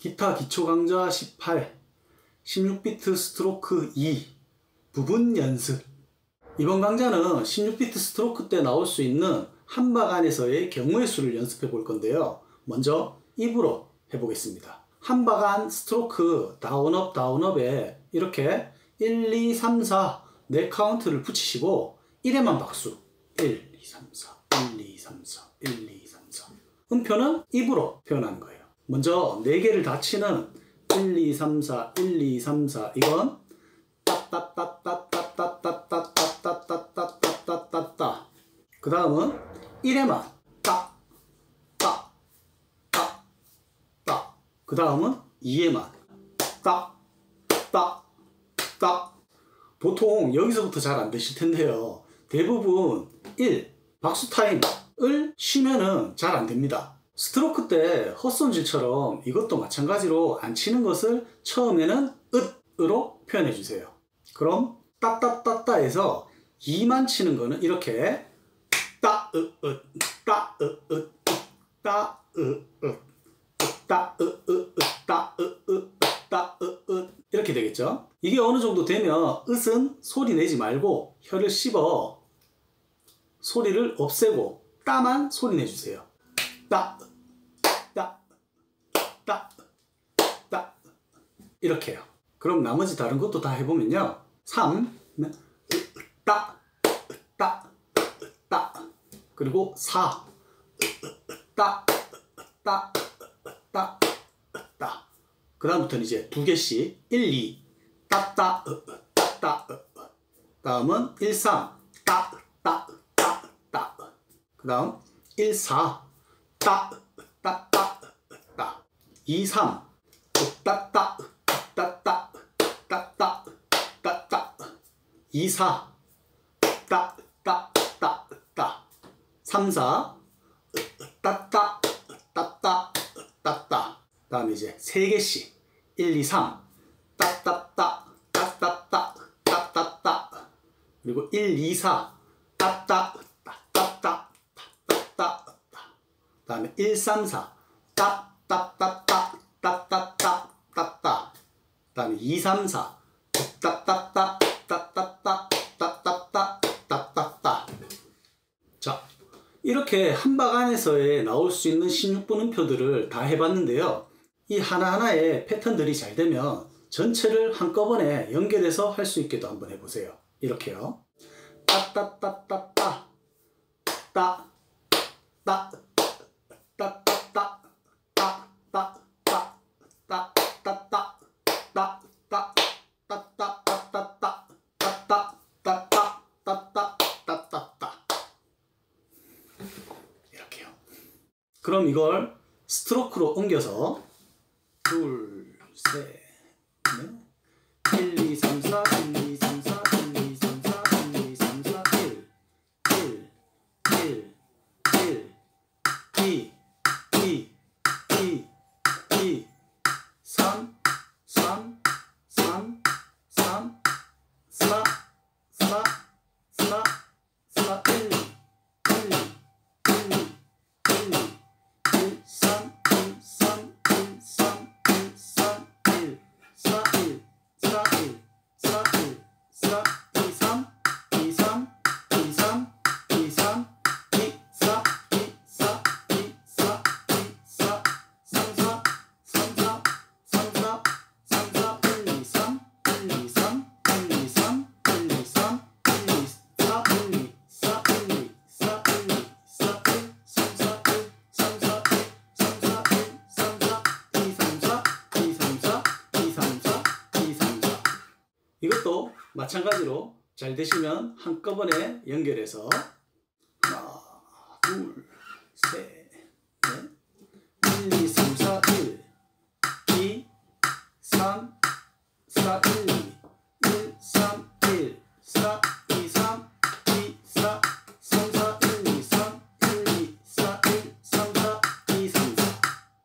기타 기초 강좌 18 16비트 스트로크 2 부분 연습. 이번 강좌는 16비트 스트로크 때 나올 수 있는 한박 안에서의 경우의 수를 연습해 볼 건데요. 먼저 입으로 해보겠습니다. 한박 안 스트로크 다운업 다운업에 이렇게 1, 2, 3, 4 네 카운트를 붙이시고 1에만 박수 1, 2, 3, 4 1, 2, 3, 4 1, 2, 3, 4 음표는 입으로 표현하는 거예요. 먼저 4개를 다 치는 1, 2, 3, 4 1, 2, 3, 4 이건 따따따따따따따따따따따따따따. 그 다음은 1에만 따, 따, 따, 따. 그 다음은 2에만 따, 따, 따. 보통 여기서부터 잘 안 되실 텐데요. 대부분 1, 박수 타임을 쉬면은 잘 안 됩니다. 스트로크 때 헛손질처럼 이것도 마찬가지로 안 치는 것을 처음에는 으로 표현해 주세요. 그럼 따따따따에서 2만 치는 거는 이렇게 따으으 따으으 따으으 따으으 따으으 따으으 이렇게 되겠죠. 이게 어느 정도 되면 으은 소리 내지 말고 혀를 씹어 소리를 없애고 따만 소리 내주세요. 따, 따, 따, 따 이렇게요. 그럼 나머지 다른 것도 다 해보면요. 3, 따, 따, 따 그리고 4, 따, 따, 따, 따. 그 다음부터는 이제 2개씩 1, 2 따, 따, 따, 다음은 1, 3 따, 따, 따, 따. 그 다음 1, 4 따, 따, 따, 따. 2, 3 따, 따, 따, 따, 따, 따, 따, 따. 2, 4 따, 따, 따, 따. 3, 4 따, 따, 따, 따, 따, 따. 그 다음에 이제 3개씩 1, 2, 3 따, 따, 따, 따, 따, 따, 따, 따, 따. 그리고 1, 2, 4 따, 따, 따, 따, 따, 따, 따. 그 다음에 1, 3, 4 따, 따, 따, 따, 따, 따, 따, 따, 따. 그 다음에 2, 3, 4 따, 따, 따, 따, 따, 따, 따, 따, 따, 따, 따, 따. 자, 이렇게 한박 안에서의 나올 수 있는 16분 음표들을 다 해봤는데요. 이 하나하나의 패턴들이 잘 되면 전체를 한꺼번에 연결해서 할 수 있게도 한번 해보세요. 이렇게요. 따따따따따 따, 따, 따따따 따, 따, 따, 따, 따, 따, 따, 따, 따따따따따 따따, 따따, 따따, 따따따. 이렇게요. 그럼 이걸 스트로크로 옮겨서 둘, 셋, 넷 1, 2, 3, 4 1, 2, 3, 4 1, 2, 3, 4 1, 2, 3, 4 1 1, 1, 1 2, 2, 2, 2 3, 3, 3, 3 4, 4, 4, 4 1, 1, 1, 1, 1, 3, 1, 3, 1, 3, 1, 3, 1, 4, 1, 4, 1, 4, 1, 4, 2, 3, 2, 3, 2, 3, 2, 3, 2, 4, 2, 4, 2, 4, 2, 4, 3, 4, 3, 4, 3, 4, 3, 4, 1, 2, 3, 1, 2, 3, 1, 2, 3, 1, 2, 3, 1, 2, 4, 1, 2, 4, 1, 2, 4, 1, 2, 4, 1, 3, 4, 1, 3, 4, 1, 3, 4, 1, 3, 4, 2, 3, 4, 2, 3, 4, 2, 3, 4, 2, 3, 4. 이것도 마찬가지로 잘 되시면 한꺼번에 연결해서 하나, 둘, 셋, 넷 1, 2, 3, 4, 1 2, 3, 4, 1, 2 1, 3, 1 4, 2, 3 2, 4 3, 4, 1, 2, 3 1, 2, 4 1, 3, 4 2, 3, 4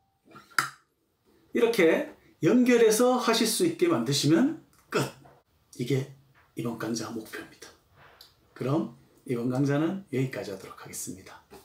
이렇게 연결해서 하실 수 있게 만드시면 끝! 이게 이번 강좌 목표입니다. 그럼 이번 강좌는 여기까지 하도록 하겠습니다.